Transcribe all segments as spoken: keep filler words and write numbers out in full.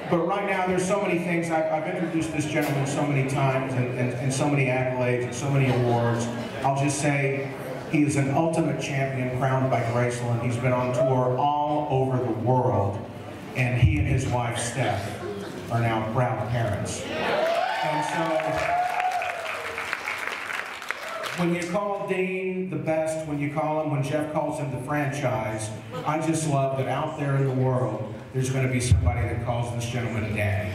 but right now there's so many things. I've, I've introduced this gentleman so many times and, and, and so many accolades and so many awards. I'll just say he is an ultimate champion crowned by Graceland. He's been on tour all over the world, and he and his wife Steph are now proud parents. And so, when you call Dean the best, when you call him, when Jeff calls him the franchise, I just love that out there in the world, there's going to be somebody that calls this gentleman a daddy.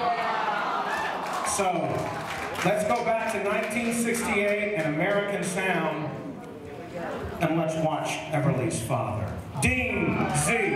So, let's go back to nineteen sixty-eight and American Sound, and let's watch Everly's father, Dean Z.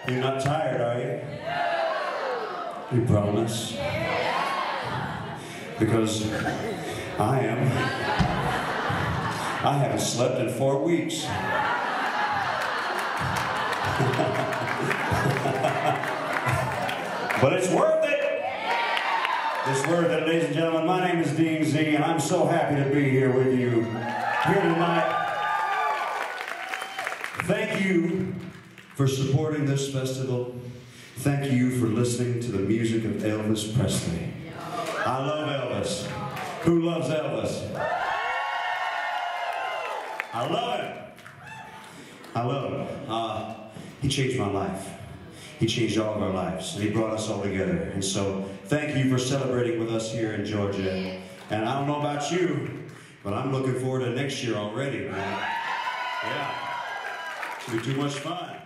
You're not tired, are you? You promise? Because I am. I haven't slept in four weeks. But it's worth it. It's worth it, ladies and gentlemen. My name is Dean Z, and I'm so happy to be here with you here tonight. Thank you for supporting this festival. Thank you for listening to the music of Elvis Presley. I love Elvis. Who loves Elvis? I love him. I love him. Uh, he changed my life. He changed all of our lives, and he brought us all together. And so, thank you for celebrating with us here in Georgia. And I don't know about you, but I'm looking forward to next year already, man. Yeah. It's going to be too much fun.